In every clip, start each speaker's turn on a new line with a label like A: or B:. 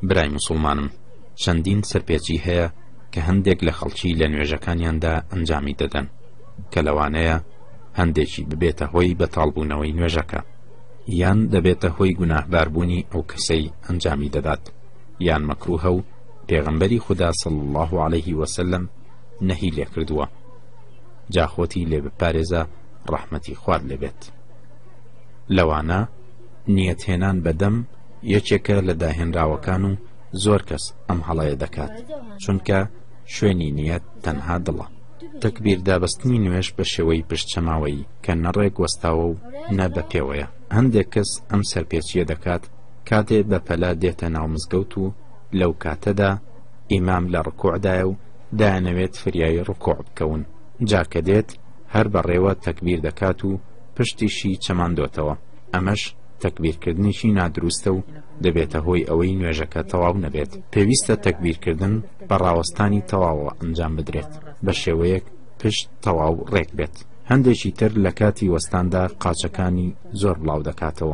A: برای مسلمانم چەندین سەرپێچی هەیە کە هەندێک لە خەڵکی لە نوێژەکانیاندا ئەنجامی دەدەن کە لەوانەیە هەندێکی ببێتە هۆی بەتاڵبوونەوەی نوێژەکە، یان دەبێتە هۆی گوناهباربوونی ئەو کەسەی ئەنجامی دەدات، یان مەکروهە و پێغەمبەری خوددا صلی الله عليه وسلم نەهی لێ کردووە. جاخۆتی لێ بپارێزە ڕەحمەتی خوارد لێبێت. لەوانە نیەتهێنان بەدەم یەکێکە لە داهێنراوەکان و زۆر کەس ئەم هەڵەیە دەکات، چونکە شوێنی نیەت تەنها دڵە. تەکبیر دابەستنی نوێژ بە شێوەی پشتچەماوەیی کە نەڕێک وەستاوە و نە بە پێوەیە. هەندێک کەس ئەم سەرپێچیە دەکات کاتێ بە پەلا دێتە ناو مزگەوت و لەو کاتەدا ئیمام لە ڕکوعدایە و دایانەوێت فریای ڕکوع بکەون، جاکە دێت هەر بەڕێوە تەکبیر دەکات و پشتیشی چەماندۆتەوە. ئەمەش تەکبیرکردنیشی نادروستە و دەبێتە هۆی ئەوەی نوێژەکە تەواو نەبێت. پێویستە تەکبیرکردن بە ڕاوەستانی تەواوە ئەنجام بدرێت بە شێوەیەک پشت تەواو ڕێک بێت. هەندێکی تر لە کاتی وەستاندا قاچەکانی زۆر بڵاو دەکاتەوە،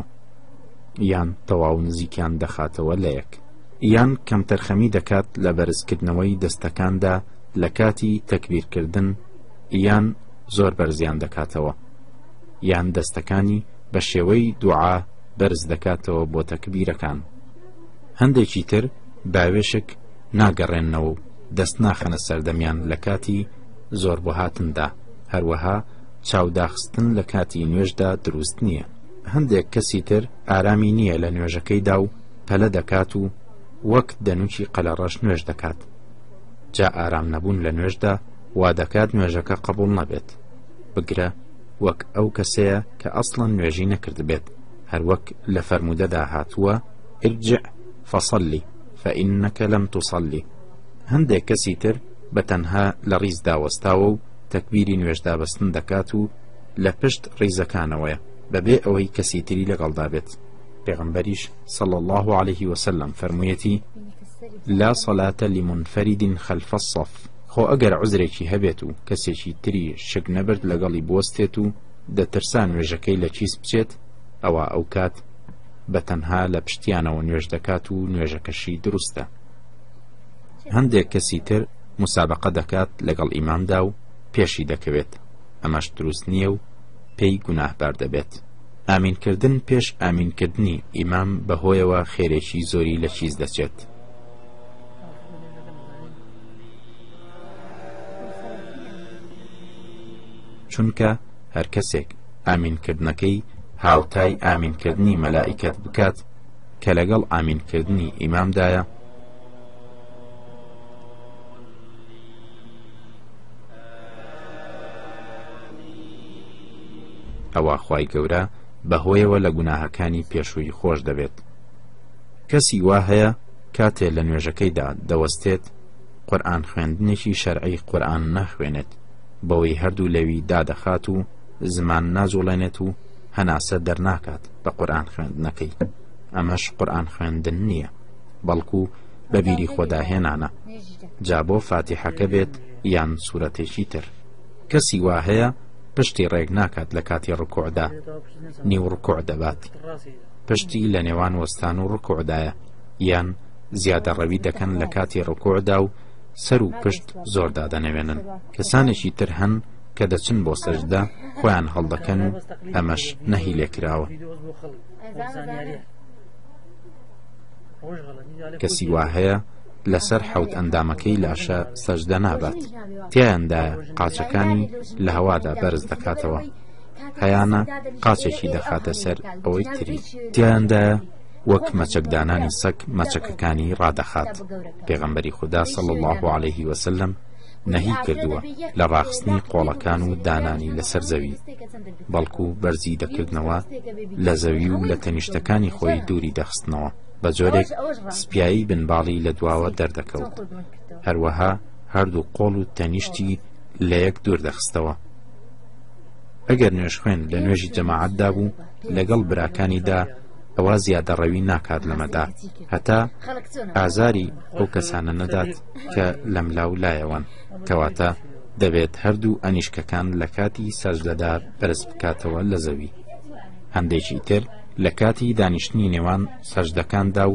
A: یان تەواو نزیکیان دەخاتەوە لە یەک، یان کەمتەرخەمی دەکات لە بەرزکردنەوەی دەستەکاندا لە کاتی تەکبیرکردن، یان زۆر بەرزیان دەکاتەوە، یان دەستەکانی بە شێوەی دوعا بەرز دەکاتەوە بۆ تەکبیرەکان. هەندێکی تر باوێشک ناگەڕێنەوە و دەست ناخەنە سەردەمیان لە کاتی زۆر بۆ هاتندا، هەروەها چاوداخستن لە کاتی نوێژدا دروست نییە. هەندێک کەسی تر ئارامی نییە لە نوێژەکەیدا و پەلە دەکات و وەک دەنوکی قەلەڕەش نوێژ دەکات. جا ئارام نەبوون لە نوێژدا وا دەکات نوێژەکە قبوڵ نەبێت. بگرە وەک ئەو کەسەیە کە ئەسڵەن نوێژی نەکرد بێت، هەروەک لە فەرمودەدا هاتووە ارجع فصلی فإنك لم تصلی. هەندێک کەسی تر بە تەنها لە ڕیزدا وەستاوە و تەکبیری نوێژدا بەستن دەکات و لە پشت ڕیزەکانەوەیە بەبێ ئەوەی کەسی تری لەگەڵدا بێت. پێغەمبەریش صلی الله عليه وسلم فەرموویەتی لا صلاة لمنفرد خلف الصف. خۆ ئەگەر عوزرێکی هەبێت و کەسێکی تری شک نەبرد لەگەڵی بوەستێت و دەترسا نوێژەکەی لە چیس بچێت، ئەوە ئەو کات بە تەنها لە پشتیانەوە نوێژ دەکات و نوێژەکەشی دروستە. هەندێک کەسی تر مسابقە دەکات لەگەڵ ئیمامدا و پێشی دەکەوێت، ئەمەش دروست نییە و پێی گوناهبار دەبێت. ئامینکردن پێش ئامینکردنی ئیمام بەهۆیەوە خێرێکی زۆری لە چیز دەچێت. چونکە هەر کەسێک ئامینکردنەکەی هاوتای ئامینکردنی مەلائیکەت بکات کە لەگەڵ ئامینکردنی ئیمامدایە، ئەوە خوای گەورە بەهۆیەوە لە گوناهەکانی پێشووی خۆش دەبێت. کەسی وا هەیە کاتێ لە نوێژەکەیدا دەوەستێت قورئان خوێندنێکی شەرعی قورئان ناخوێنێت، بەوەی هەردوو لەوی دادەخات و زمان ناجوڵێنێت و هەناسە دەرناکات بە قورئان خوێندنەکەی. ئەمەش قورئان خوێندن نییە، بەڵکو بەبیری خۆداهێنانە، جا بۆ فاتیحەکە بێت یان سوورەتێکی تر. کەسی وا هەیە پشتی ڕێک ناکات لە کاتی ڕکوعدا، نیو ڕکوع دەبات، پشتی لە نێوان وەستان و ڕکوعدایە، یان زیادە ڕەوی دەکەن لە کاتی ڕکوعدا و سەر و پشت زۆر دادەنەوێنن. کەسانێکی تر هەن کە دەچن بۆ سەجدە خۆیان هەڵدەکەن و ئەمەش نەهی لێکراوە. کەسی وا هەیە لەسەر حەوت ئەندامەکەی لاشە سەجدە نابات، تیایاندا قاچەکانی لە هەوادا بەرز دەکاتەوە، هەیانە قاچێکی دەخاتە سەر ئەوەی تری، تیایاندا وەک مەچەکدانانی سەگ مەچەکەکانی ڕادەخات. پێغەمبەری خوددا صلی الله عليه وسلم نەهی کردووە لە ڕاخستنی قۆڵەکان و دانانی لەسەر زەوی، بەڵکو بەرزی دەکردنەوە لە زەوی و لە تەنیشتەکانی خۆی دووری دەخستنەوە، بە جۆرێک سپیایی بنباڵی لە دواوە دەردەکەوت، هەروەها هەردوو قۆڵ و تەنیشتی لە یەک دوور دەخستەوە. ئەگەر نوێژ خوێن لە نوێژی جەماعەتدا بوو لەگەڵ براکانیدا، ئەوە زیادە ڕەوی ناکات لەمەدا، هەتا ئازاری ئەو کەسانە نەدات کە لە ملاو لایەوەن، کەواتە دەبێت هەردوو ئەنیشکەکان لە کاتی سەجدەدا بەرز بکاتەوە لە زەوی. هەندێکی تر لە کاتی دانیشتنی نێوان سەجدەکاندا و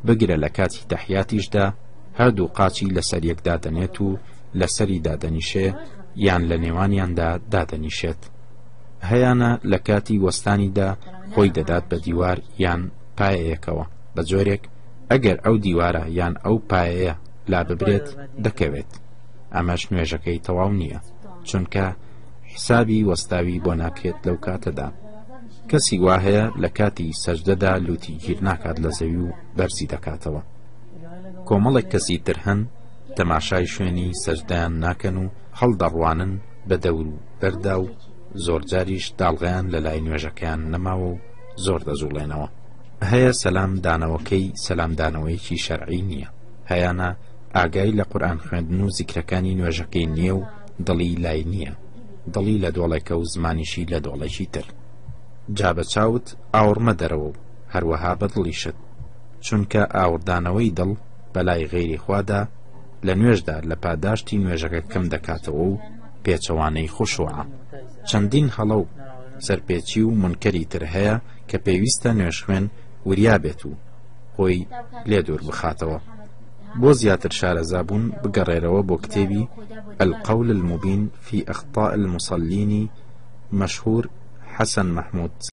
A: بگرە لە کاتی تەحیاتیشدا هەردوو قاچی لەسەر یەکدا دەنێت و لەسەری دادەنیشێ یان لە نێوانیاندا دادەنیشێت. هەیانە لە کاتی وەستانیدا خۆی دەدات بە دیوار یان پایەیەکەوە بە جۆرێک ئەگەر ئەو دیوارە یان ئەو پایەیە لا ببرێت دەکەوێت. ئەمەش نوێژەکەی تەواو نییە، چونکە حسابی وەستاوی بۆ ناکرێت لەو کاتەدا. کەسی وا هەیە لە کاتی سەجدەدا لوتی گیر ناکات لە زەوی و بەرزی دەکاتەوە. کۆمەڵێک کەسی تر هەن تەماشای شوێنی سەجدەیان ناکەن و هەڵدەڕوانن بە دەور و بەردا و زۆر جاریش داڵغیان لە لای نوێژەکەیان نەماوە و زۆر دەزوڵێنەوە. هەیە سەلام دانەوەکەی سەلامدانەوەیەکی شەرعی نییە، هەیانە ئاگای لە قورئان خوێندن و زیکرەکانی نوێژەکەی نییە و دڵی لای نییە، دڵی لە دۆڵێکە و زمانیشی لە دۆڵێکی تر. جا بە چاوت ئاوڕمە دەرەوە و هەروەها بە دڵیشت، چونکە ئاوردانەوەی دڵ بەلای غەیری خوادا لە نوێژدا لە پاداشتی نوێژەکە کەم دەکاتەوە و پێچەوانەی خوشوعە. چەندین هەڵە و سەرپێچی و منکەری تر هەیە کە پێویستە نوێژخوێن وریا بێت و خۆی لێ دوور بخاتەوە. بۆ زیاتر شارەزابوون بگەڕێرەوە بۆ کتێبی القول المبين في أخطاء المصلين مشهور حسن محمود